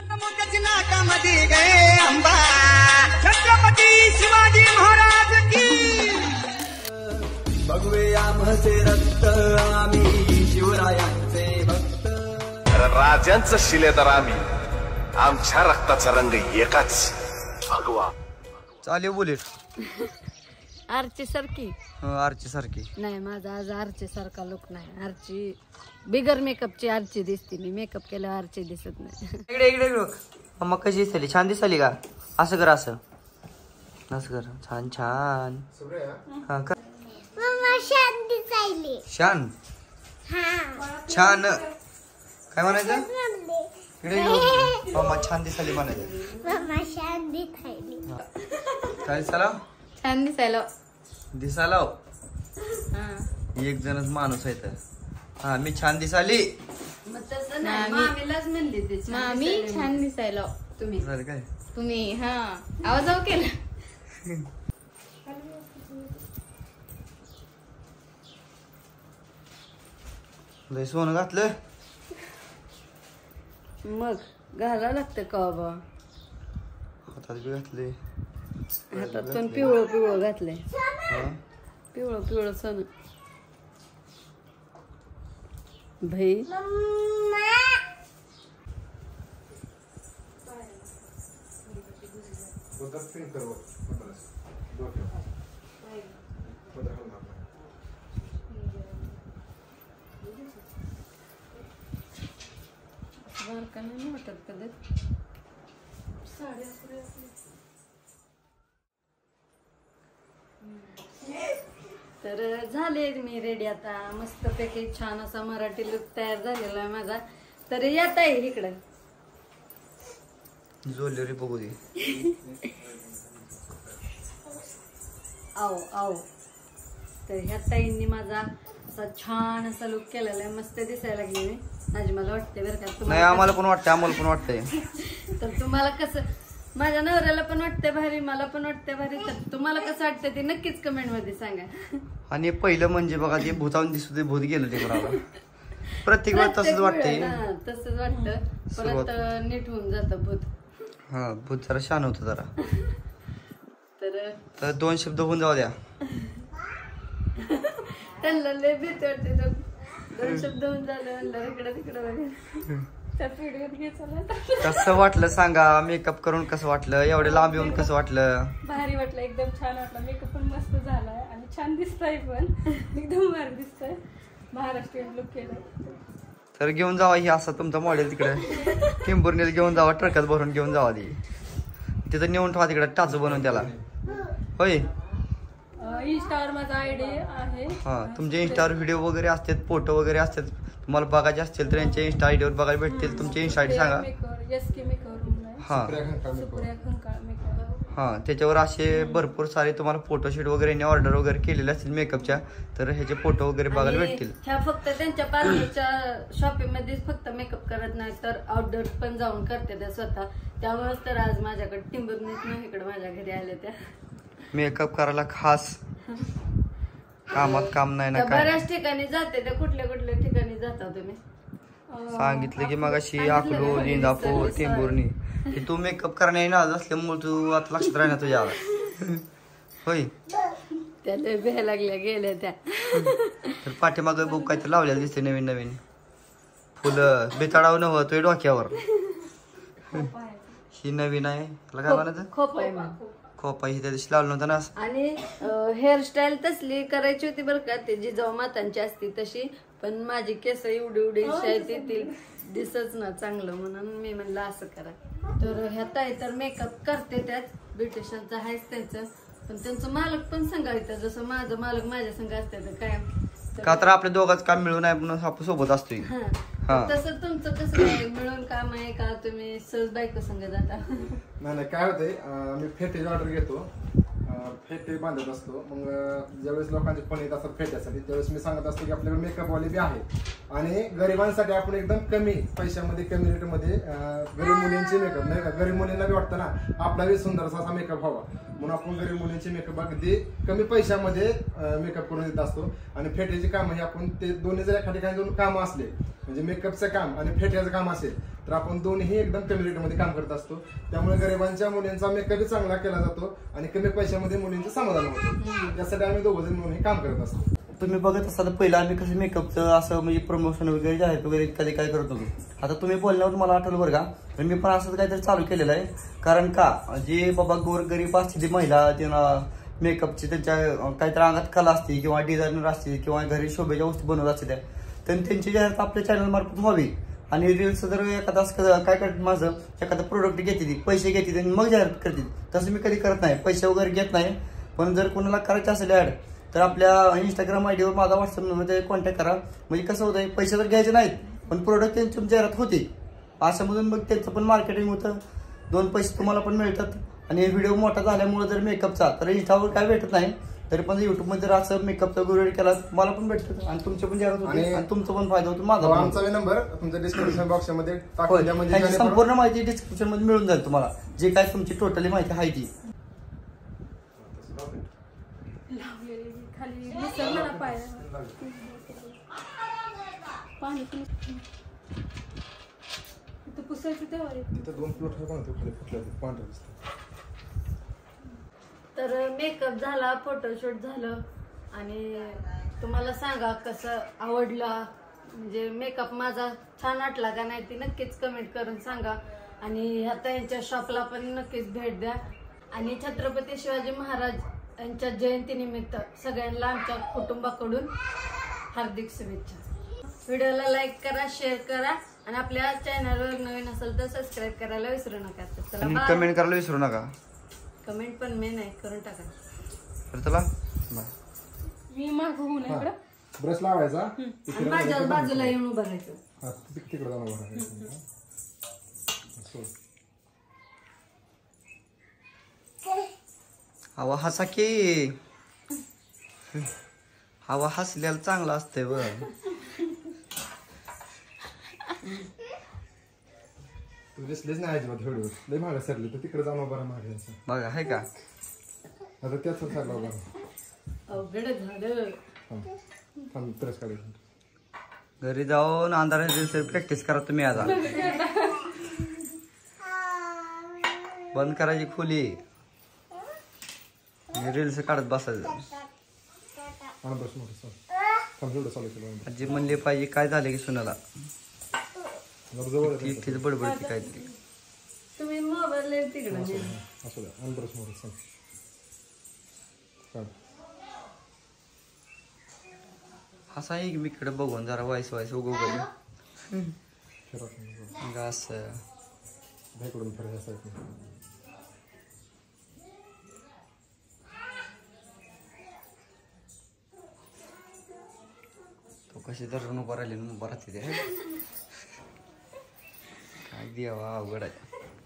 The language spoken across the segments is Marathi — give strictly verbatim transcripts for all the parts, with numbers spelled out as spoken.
छत्रपती शिवाजी महाराज की भगवे आमचे रक्त आम्ही शिवरायांचे भक्त राजांचं शिलेदार आम्ही आमच्या रक्ताचा रंग एकाच भगवा चालेल बुलेट आरची सारखी आरची सारखी नाही माझा आज आरची सारखा लुक नाही आरची बिगर मेकअपची आरची दिसते मी मेकअप केल्यावर आरची दिसत नाही इकडे इकडे मग कशी दिसली छान दिसली का असं कर असं असं कर छान छान हा कर शान छान काय म्हणायचं इकडे मम्मा छान दिसली म्हणायचं काय दिसायला छान दिसायला दिसायला एक जणच माणूस आहे तर हा मी छान दिसाली मामीलाच म्हणली मामी छान दिसायला तुम्ही काय तुम्ही हा आवाज आव केला लय सोनं घातलं मग घालावं लागतं का बाबा हातात बी घातले हातात पण पिवळं पिवळं घातलंय पिवळं पिवळं सोनं भाई नाही वाटत कधी तर झाले मी रेडी आता मस्त पैकी छान असा मराठी लुक तयार झालेला आहे माझा तर येत आहे इकडे ज्वेलरी बघू दे आओ आओ तर ह्या ताईंनी माझा असा छान असा लुक केलेला आहे मस्त दिसायला लागली मी आज मला वाटते बरं का नाही आम्हाला पण वाटतंय आम्हाला पण वाटतंय तर तुम्हाला कसं माझ्या नवऱ्याला पण वाटतंय भारी मला पण वाटतंय भारी तर तुम्हाला कसं वाटतं ते नक्कीच कमेंट मध्ये सांगा आणि पहिलं म्हणजे बघा ते भूतावून दिसत भूत गेलं ते बरोबर प्रत्येक वेळ तसंच वाटतंय तसंच वाटतं परत नीट होऊन जातं भूत हा भूत जरा शान होतं जरा तर दोन शब्द होऊन जाऊ द्या त्यांना लय भीती वाटते दोन शब्द होऊन झालं म्हणलं इकडं तिकडं वगैरे त्या पिढीवर घ्यायचं कसं वाटलं सांगा मेकअप करून कसं वाटलं एवढे लांब येऊन कसं वाटलं भारी वाटलं एकदम छान वाटलं मेकअप पण मस्त झालाय आणि छान दिसतंय पण एकदम भारी दिसतंय महाराष्ट्रीयन लुक केलं तर घेऊन जावा ही असं तुमचं मॉडेल तिकडे टेंबुर्णीला घेऊन जावा ट्रकात भरून घेऊन जावा ती तिथं नेऊन ठेवा तिकडे टाचू बनवून त्याला होय इंस्टावर माझा आयडी आहे हा तुमचे इंस्टावर व्हिडिओ वगैरे असतात फोटो वगैरे असतात तुम्हाला बघायचे असतील तर यांच्या इंस्टा आयडीवर बघायला भेटतील तुमचे इंस्टा आयडी सांगा हा हा त्याच्यावर असे भरपूर सारे तुम्हाला फोटोशूट वगैरे ऑर्डर वगैरे केलेले असतील मेकअपच्या तर ह्याचे फोटो वगैरे बघायला भेटतील ह्या फक्त त्यांच्या पार्लरच्या शॉपिंग मध्ये फक्त मेकअप करत नाही तर आउटडोर पण जाऊन करते त्या स्वतः त्यामुळेच तर आज माझ्याकडे टिंबुर्णीत नाही इकडे माझ्या घरी आले त्या मेकअप करायला खास कामात काम नाही ना काय बऱ्याच ठिकाणी जाते त्या कुठल्या कुठल्या ठिकाणी जाता तुम्ही सांगितलं की मग अशी अकलूज इंदापूर टेंभुर्णी की तू मेकअप करण्या नाज असल्यामुळे तू आता लक्षात राहणार तुझ्या होय त्याला भ्या लागल्या गेल्या त्या तर पाठीमाग बघ काहीतरी लावलेलं दिसते नवीन नवीन फुलं बेताडाव नव्ह तुझ्या डोक्यावर ही नवीन आहे तुला काय म्हणायचं खोप आहे मग खोपा ही त्या दिवशी लावलं नव्हतं ना आणि हेअरस्टाईल तसली करायची होती बरं का ते जिजाऊ मातांची असती तशी पण माझी केस एवढी एवढी येतील दिसच ना चांगलं म्हणून मी म्हणलं असं करा तर ह्या ताई तर मेकअप करते त्यात ब्युटिशियनचं आहेच त्यांचं पण त्यांचं मालक पण सांगायचं जसं माझं मालक माझ्या संग असते तर काय का तर आपल्या दोघांच काम मिळून आहे म्हणून आपण सोबत असतोय तसं तुमचं कसं आहे मिळून काम आहे का तुम्ही सहज बायको संग जाता नाही नाही काय होतंय मी फेटेची ऑर्डर घेतो फेटे बांधत असतो मग ज्यावेळेस लोकांचे फोन येत असतात फेट्यासाठी त्यावेळेस मी सांगत असतो की आपल्याकडे मेकअपवाले बी आहे आणि गरिबांसाठी आपण एकदम कमी पैशामध्ये कमी रेटमध्ये गरीब मुलींचे मेकअप नाही का गरीब मुलींना बी वाटतं ना आपला बी सुंदर असा मेकअप हवा म्हणून आपण गरीब मुलींचे मेकअप अगदी कमी पैशामध्ये मेकअप करून देत असतो आणि फेटेची कामं ही आपण ते दोन्ही जर एखाद्या ठिकाणी दोन कामं असले म्हणजे मेकअपचं काम आणि फेट्याचं काम असेल तर आपण दोन्ही एकदम कमी रेटमध्ये काम करत असतो. त्यामुळे गरिबांच्या मुलींचा मेकअपही चांगला केला जातो आणि कमी पैशामध्ये मुलींचं समाधान होतं. त्यासाठी आम्ही दोघं जण म्हणून हे काम करत असतो. तुम्ही बघत असाल पहिला आम्ही कसं मेकअपचं असं म्हणजे प्रमोशन वगैरे जाहिरात वगैरे कधी काय करत होतो. आता तुम्ही बोलण्यावर मला आठवलं बरं का, तर मी पण असं काहीतरी चालू केलेलं आहे. कारण का जे बाबा गोरगरीब असते ती महिला त्यांना मेकअपची त्यांच्या काहीतरी अंगात कला असते किंवा डिझायनर असते किंवा घरी शोभेच्या वस्तू बनवत असते त्या, तर त्यांची जाहिरात आपल्या चॅनल मार्फत व्हावी. आणि रील्स जर एखादा असं काय करत माझं एखादं प्रोडक्ट घेते ती पैसे घेते आणि मग जाहिरात करते, तसं मी कधी करत नाही, पैसे वगैरे घेत नाही. पण जर कोणाला करायचं असेल ऍड तर आपल्या इंस्टाग्राम आयडीवर माझा व्हॉट्सअप नंबर कॉन्टॅक्ट करा. म्हणजे कसं होतं पैसे तर घ्यायचे नाहीत पण प्रोडक्ट त्यांची जाहिरात होते, अशामधून मग त्यांचं पण मार्केटिंग होतं, दोन पैसे तुम्हाला पण मिळतात. आणि व्हिडिओ मोठा झाल्यामुळे जर मेकअपचा तर इंस्टावर काय भेटत नाही तरी पण युट्यूबमध्ये जर असं मेकअपचा व्हिडिओ केला मला पण भेटतं आणि तुमचे पण जाहिरात होते आणि तुमचा पण फायदा होतो. माझा आमचा नंबर तुमच्या डिस्क्रिप्शन बॉक्स मध्ये टाकून द्या, म्हणजे संपूर्ण माहिती डिस्क्रिप्शन मध्ये मिळून जाईल तुम्हाला, जे काय तुमची टोटली माहिती आहे ती. खाली निसर्गाला पाय पाणी इथं पुसायचं तेव्हा दोन प्लॉट खाली फुटले पांढरे दिसतात. तर मेकअप झाला, फोटोशूट झालं आणि तुम्हाला सांगा कसं आवडला, म्हणजे मेकअप माझा छान वाटला का नाही ती नक्कीच कमेंट करून सांगा. आणि आता यांच्या शॉपला पण नक्कीच भेट द्या. आणि छत्रपती शिवाजी महाराज यांच्या जयंतीनिमित्त सगळ्यांना आमच्या कुटुंबाकडून हार्दिक शुभेच्छा. व्हिडिओला लाईक करा, शेअर करा आणि आपल्या चॅनलवर नवीन असेल तर सबस्क्राईब करायला विसरू नका. चला, कमेंट करायला विसरू नका. कमेंट पण मी नाही करून टाका. तर चला बाय. मी माग होऊन इकडं ब्रश लावायचा आणि माझ्या बाजूला येऊन उभं राहायचं. हा तिकडे जाऊन उभं राहायचं. हवा हसा की हवा हसल्याला चांगला असतंय बरं. तू दिसलीच नाही अजिबात व्हिडिओ लय मागे सरली तर तिकडे जाऊन उभा राहा मागे असं बघा आहे का. आता त्याच सरला उभा राहा. अवघड झालं. थांब प्रेस काढायचं. घरी जाऊन अंधारात दिवस प्रॅक्टिस करा तुम्ही. आता बंद करायची खोली, रील्स काढत बसायचं. आजी म्हणले पाहिजे काय झाले की सुनाला तीच बडबडती काहीतरी. तुम्ही मोबाईल तिकडे असा आहे की मी इकडे बघून जरा वाईस वाईस उगव असं तो कशी धरून उभा राहिले उभा राहते ते काय द्यावा अवघड आहे.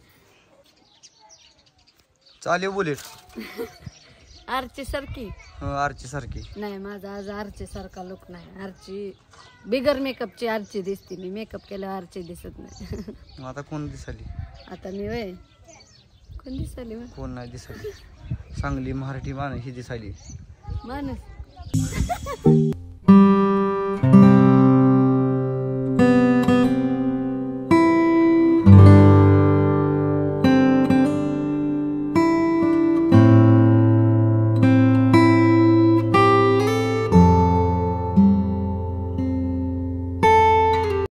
चालेल बुलेट आरची सारखी आरची सारखी नाही. माझा आज आरची सारखा लुक नाही. आरची बिगर मेकअपची आरची दिसते. मी मेकअप केल्यावर आरची दिसत नाही. आता कोण दिसाली? आता मी वय कोण दिसाली? कोण नाही दिसाली. चांगली मराठी माणूस ही दिसाली माणूस.